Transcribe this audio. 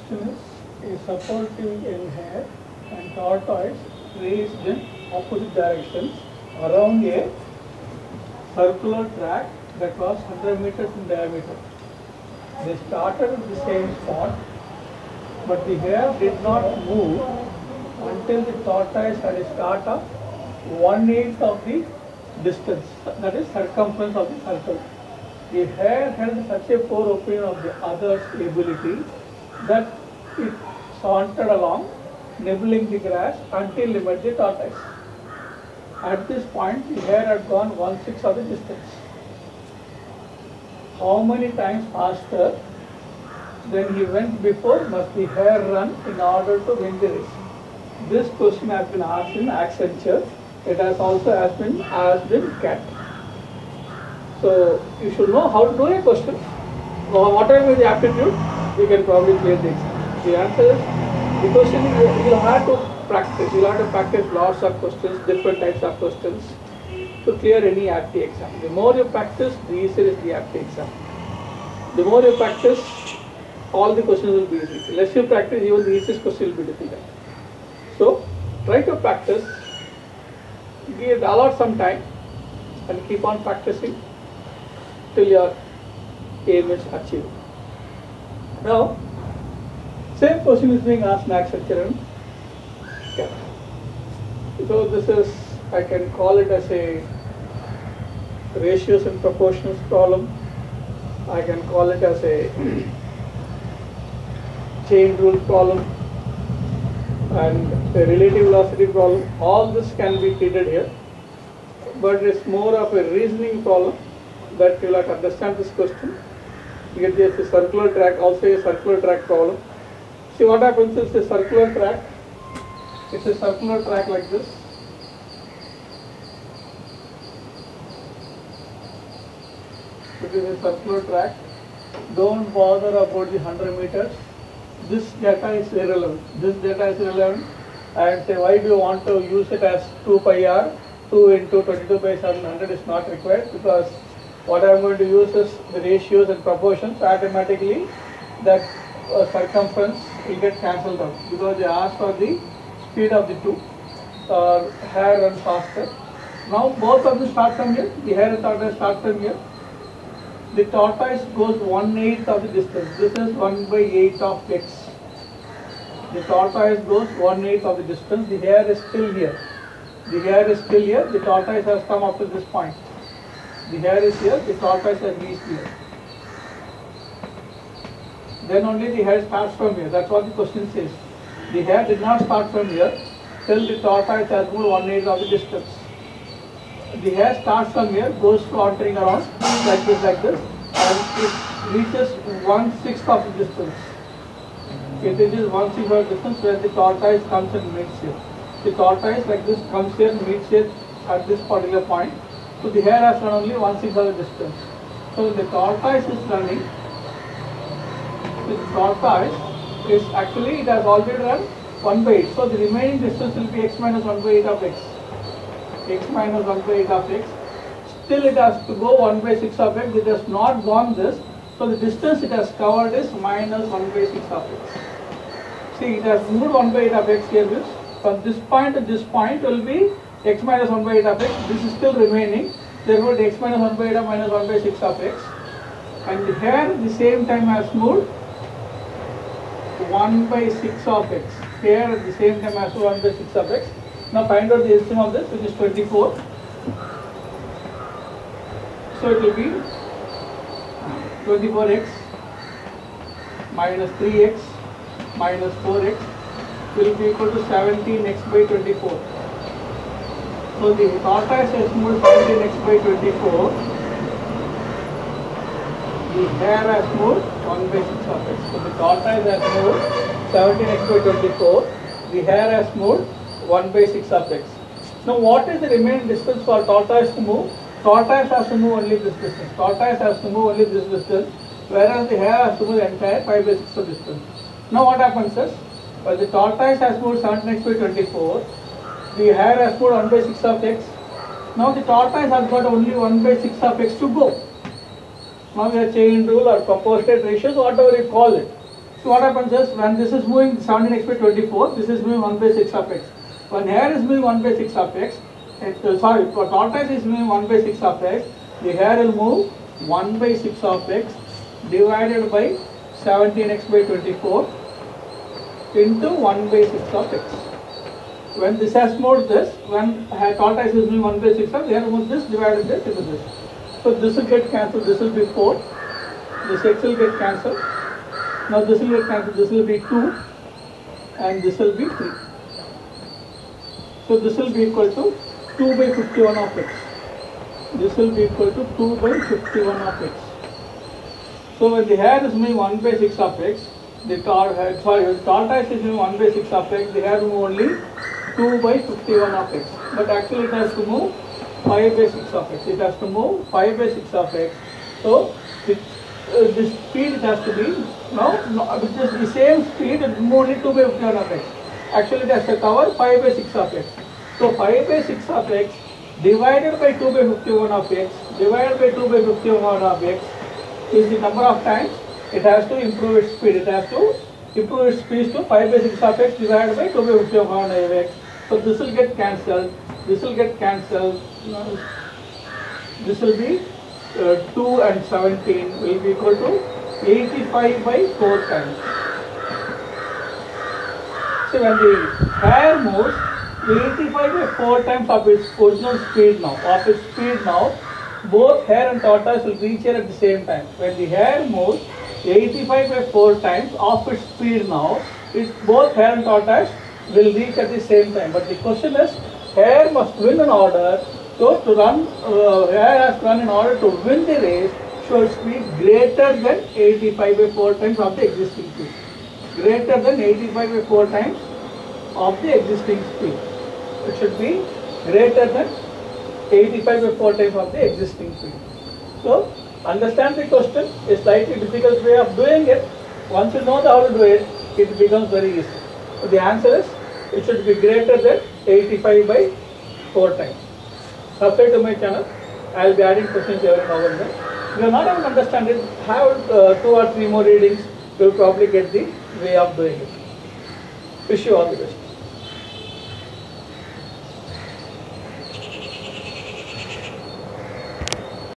question is supporting in hare and tortoise raced in opposite directions around a circular track that was 100 meters in diameter. They started at the same spot, but the hare did not move until the tortoise had a start of 1/8 of the distance, that is circumference of the circle. The hare held such a poor opinion of the other's ability that it sauntered along, nibbling the grass until it met the tortoise. At this point, the hare had gone 1/6 of the distance. How many times faster than he went before must the hare run in order to win the race? This question has been asked in Accenture. It has also been asked in CAT. So you should know how to do a question. Whatever is the aptitude, you can probably clear the exam. The answer is, the question you have to practice. You have to practice lots of questions, different types of questions to clear any APT exam. The more you practice, the easier is the APT exam. The more you practice, all the questions will be easy. The less you practice, even the easiest question will be difficult. So try to practice. Allot some time and keep on practicing till your aim is achieved. Now, same question is being asked in Accenture. So this is, I can call it as a ratios and proportions problem. I can call it as a chain rule problem and a relative velocity problem. All this can be treated here, but it's more of a reasoning problem that you'll have to understand this question. You get this circular track, also a circular track problem. See what happens is a circular track. It's a circular track like this. It is a circular track. Don't bother about the 100 meters. This data is irrelevant. This data is irrelevant. And say, why do you want to use it as 2 pi r? 2 into 22 by 700 is not required, because what I am going to use is the ratios and proportions. Automatically that circumference will get cancelled out, because they ask for the speed of the two. Hare runs faster. Now both of them start from here. The hare and tortoise start from here. The tortoise goes 1/8 of the distance. This is 1/8 of x. The tortoise goes 1/8 of the distance. The hare is still here. The hare is still here. The tortoise has come up to this point. The hare is here. The tortoise has reached here. Then only the hare starts from here. That's what the question says. The hare did not start from here till the tortoise has moved 1/8 of the distance. The hare starts from here, goes wandering around like this, and it reaches 1/6 of the distance. It reaches 1/6 of the distance where the tortoise comes and meets here. The tortoise like this comes here and meets here at this particular point. So the hare has run only 1/6 of the distance. So the tortoise is running. The tortoise is actually, it has already run 1/8. So the remaining distance will be x minus 1/8 of x. X minus 1/8 of x. Still it has to go 1/6 of x. It has not gone this. So the distance it has covered is minus 1/6 of x. See, it has moved 1/8 of x here. Means from this point to this point will be x minus 1/8 of x. This is still remaining. Therefore, the x minus 1/8 of minus 1/6 of x. And the hare at the same time has moved 1/6 of x. Here at the same time has moved 1/6 of x. Now find out the LCM of this, which is 24. So it will be 24x minus 3x minus 4x will be equal to 17x by 24. So the tortoise has moved 17x by 24. The hare has moved 1/6 of x. So the tortoise has moved 17x by 24. The hare has moved 1/6 of x. Now what is the remaining distance for tortoise to move? Tortoise has to move only this distance. Tortoise has to move only this distance, whereas the hare has to move the entire 5/6 of distance. Now what happens is, while the tortoise has moved 17x by 24, the hare has moved 1/6 of x. Now the tortoise has got only 1/6 of x to go. Now we have chain rule or proportionate ratios, whatever you call it. So what happens is when this is moving 17x by 24, this is moving 1 by 6 of x. When hare is moving 1 by 6 of x, tortoise is moving 1 by 6 of x, the hare will move 1 by 6 of x divided by 17x by 24 into 1 by 6 of x. When this has moved this, when tortoise is moving 1 by 6 of, they have moved this divided this into this. So this will get cancelled, this will be 4, this x will get cancelled. Now this will get cancelled, this will be 2 and this will be 3. So this will be equal to 2 by 51 of x. This will be equal to 2 by 51 of x. So when the hare is moving 1 by 6 of x, the tortoise is moving 1 by 6 of x, the hare move only 2 by 51 of x. But actually it has to move 5 by 6 of x. It has to move 5 by 6 of x. So the speed it has to be which is the same speed, it move only 2 by 51 of x. Actually it has to cover 5 by 6 of x. So 5 by 6 of x divided by 2 by 51 of x divided by 2 by 51 of x is the number of times it has to improve its speed. It has to improve its speed to 5 by 6 of x divided by 2 by 51 of x. So this will get cancelled. This will get cancelled. This will be 2 and 17 will be equal to 85 by 4 times. So when the hare moves 85 by 4 times of its original speed now, both hare and tortoise will reach here at the same time. When the hare moves 85 by 4 times of its speed now, both hare and tortoise will reach at the same time. But the question is, hare must win in order. So to run, hare has to run in order to win the race should be greater than 85 by 4 times of the existing speed. Greater than 85 by 4 times of the existing speed. It should be greater than 85 by 4 times of the existing speed. So understand the question, a slightly difficult way of doing it. Once you know how to do it, it becomes very easy. So the answer is, it should be greater than 85 by 4 times. Subscribe to my channel. I will be adding questions every now and then. If you are not able to understand it, have 2 or 3 more readings. You will probably get the way of doing it. Wish you all the best.